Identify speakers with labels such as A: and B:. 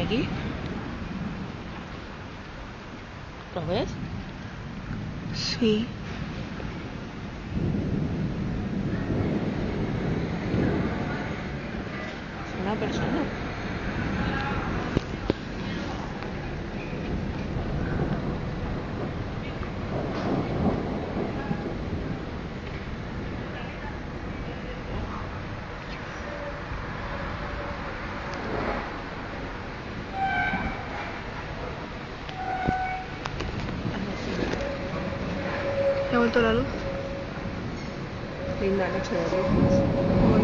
A: aquí? ¿Lo ves?
B: Sí.
A: Es una persona.
B: ¿Ha vuelto la luz?
A: Linda noche de luces.